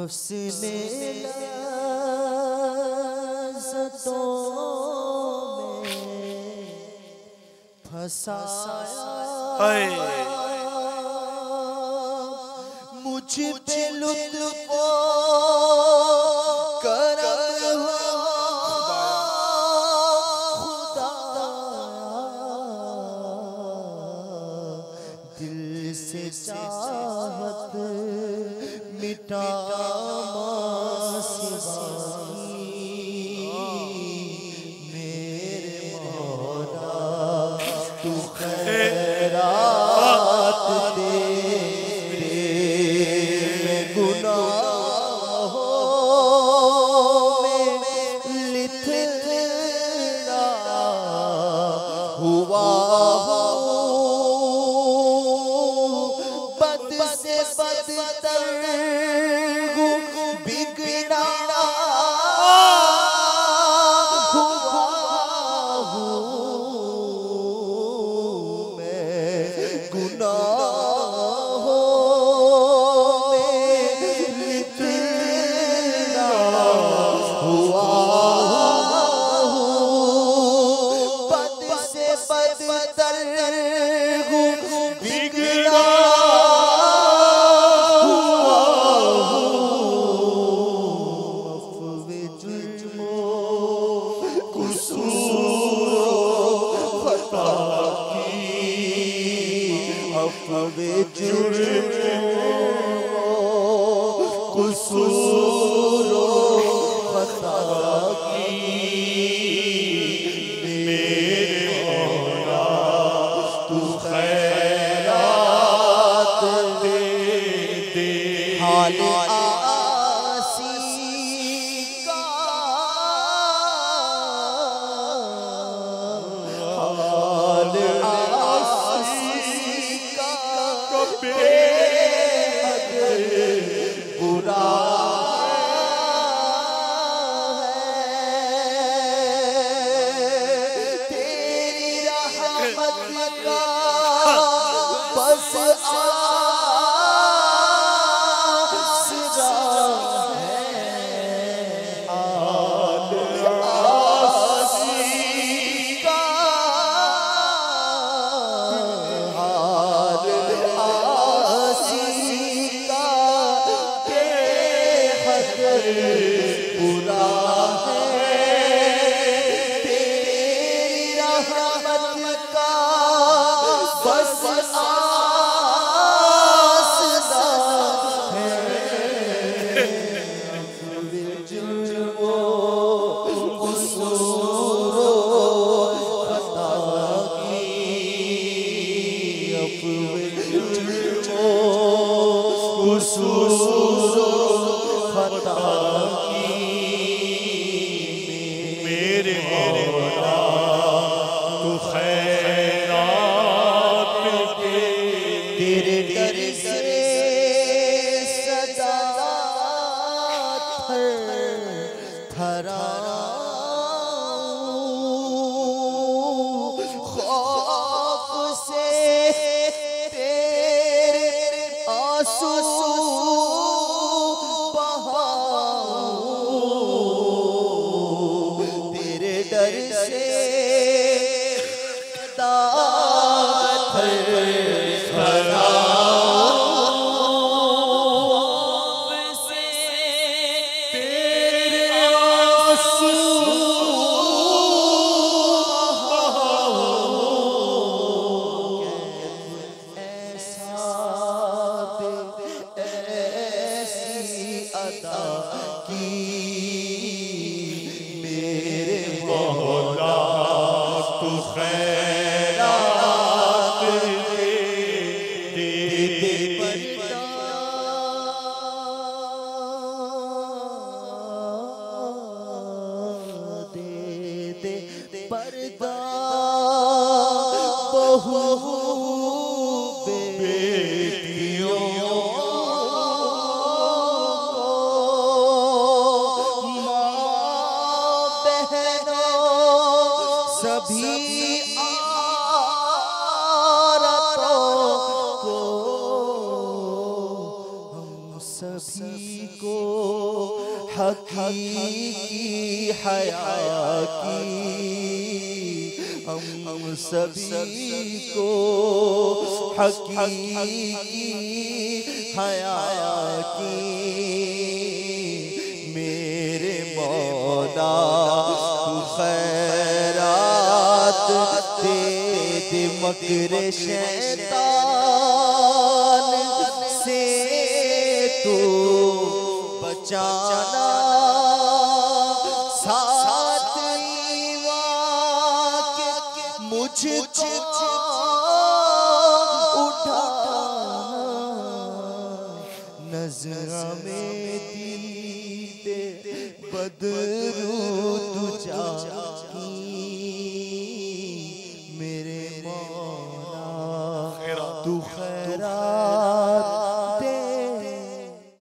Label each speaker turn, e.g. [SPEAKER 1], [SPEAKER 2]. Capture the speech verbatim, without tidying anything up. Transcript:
[SPEAKER 1] उसने लज़्ज़तों में फंसाया, मुझ पे लुत्फ़ करम खुदा, दिल से चाहत मिटा मेरे मौला, तू खैरात दे मैं गुनाहों में लिथड़ा हुआ बद से बदतर बिगड़ा हुआ हूँ मैं गुनाहों में लिथड़ा हुआ हूँ बद से बदतर बिगड़ा अफ़वे जुर्म कुसूर खता की मेरे मौला, तू खैरात दे दे। हाल आसी का हाल बुरा है, तेरी रहमत का बस आसरा है। हाल आसी का हाल बुरा है, तेरी रहमत का बस आसरा है। जुर्मो कुसूरो खता की, अफ़वे जुर्मो कुसूरो खता की मेरे मौला, तू खैरात दे। तेरे दर से सदा थर थराऊं, खौफ से तेरे आंसू डर से तेरे आंसू ऐसा ऐसी अदा की मेरे मौला, तू खैरात दे दे दे। पर्दा दे दे पर्दा बहु बेटियों सभी औरतों को हम सभी को हकीकी हया की, हम सभी को हकीकी हया की। मेरे मौला तू खैरात दे दे मकर शैतान से तू बचाना, साथ ईवां के मुझको उठाना, नज़र में दीदे बदरू तुझा की।